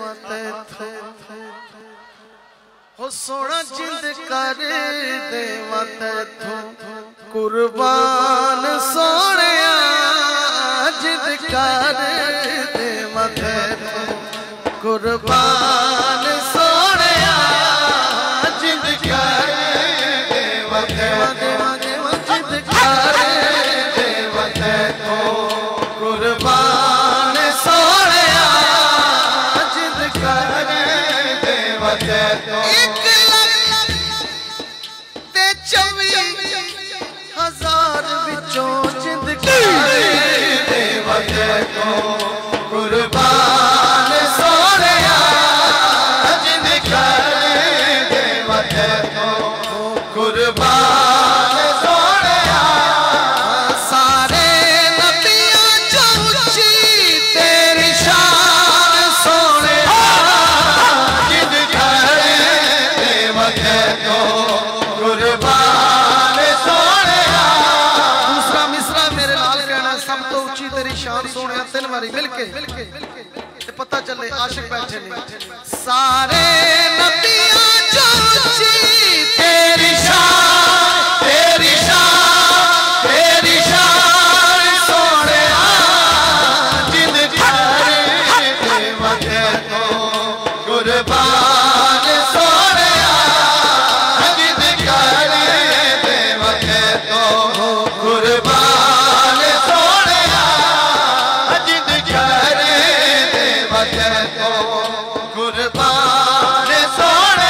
तैथों हो सोना जिंद कर देवा तैथों कुर्बान सोने जिंद कर देवा तैथों कुर्बान सोने जिंद कर देवा तैथों जिंद कर देवा तैथों कुर्बान सोने जिंद कर देवा तैथों 1,24,000 विचों जिंद कर देवा तैथों कुर्बान सोने जिंद कर देवा तैथों कुर्बान सोने सारे नबियां जो ऊंची तेरी शान सोने जिंद कर देवा तैथों कुर्बान सोने दूसरा मिसरा मेरे लाल कहना सब तो ऊंची तेरी शान सोने 3 बारी मिलके पता चले आशिक बैठे ने सारे नबियां जो ऊंची तेरी शान सोने जिंद कर देवा तैथों कुर्बान सोने जिंद कर देवा तैथों कुर्बान सोने जिंद कर देवा तैथों कुर्बान सोने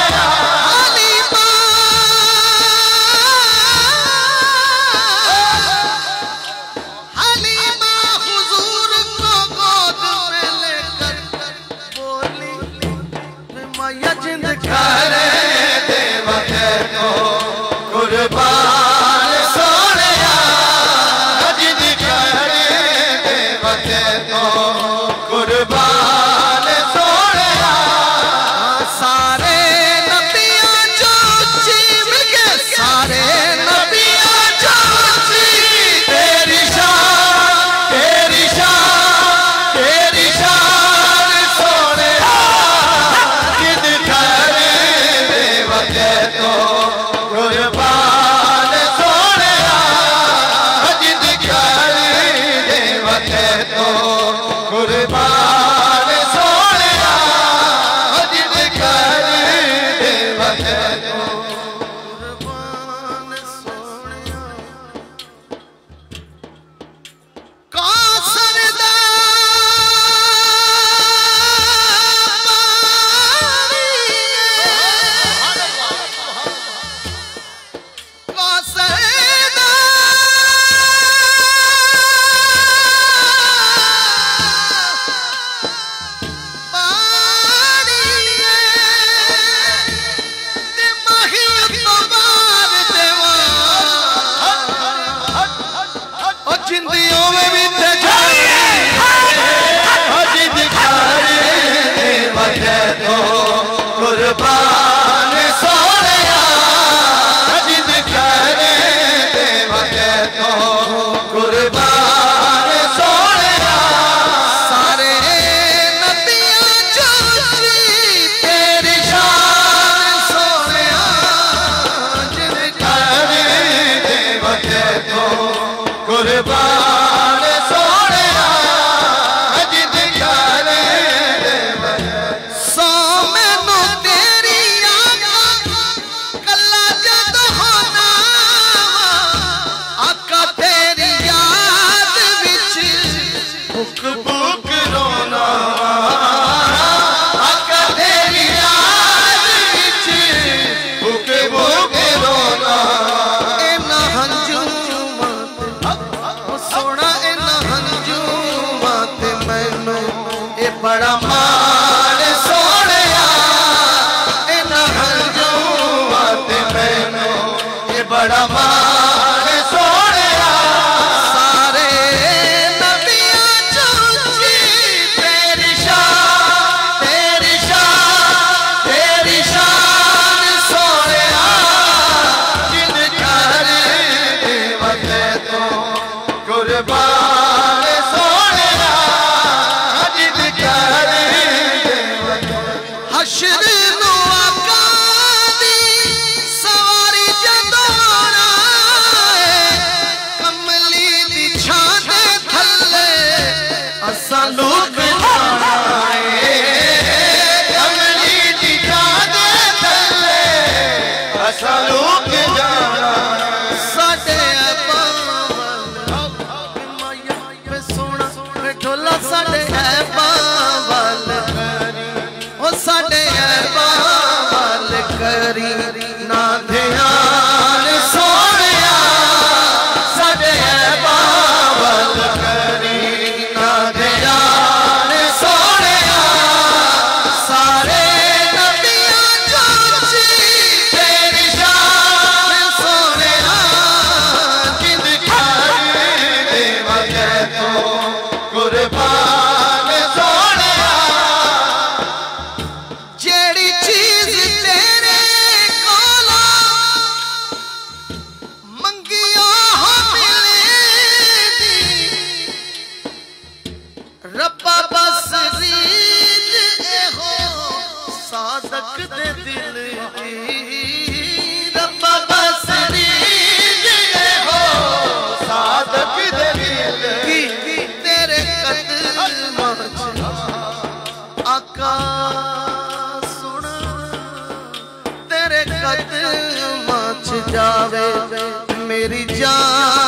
हलीमा हुजूर को गोद में लेकर बोली मैया जिंद कर देवा तैथों कुर्बान सोने जिंद कर देवा तैथों कुर्बान सोने सारे नबियां जो ऊंची मिलके सारे नबियां जो ऊंची तेरी शान सोने जिंद कर देवा तैथों कुर्बान सोने जिंद कर देवा तैथों कुर्बान सोने जिंद कर देवा तैथों कुर्बान सोने कौसर दा कौसर दा जिंदियों में भी जिंद कर देवा तैथों कुर्बान सोने जिंद कर देवा तैथों कुर्बान सोने सारे नबियां जो ऊंची तेरी शान सोने जिंद कर देवा तैथों कुर्बान सोने जिंद कर देवा सो मैनू तेरी आका कल्ला जद होना आका तेरी याद विच बुक बुक रोना आका तेरी याद विच बुक बुक रोना इन्ना हंजूमां सोना इन्ना हंजूमां ते मैनू ए बड़ा मान सोने इन्ना हंजूमां ते मैनू ए बड़ा मान सोने सारे नबियां जो ऊंची तेरी शान सोने जिंद कर देवा तैथों कुर्बान सोने जिंद कर दे दिल की रब्बा बस रीज़ हो सादक दे दिल की तेरे कदमां च आका सुन तेरे कदमां च जावे मेरी जान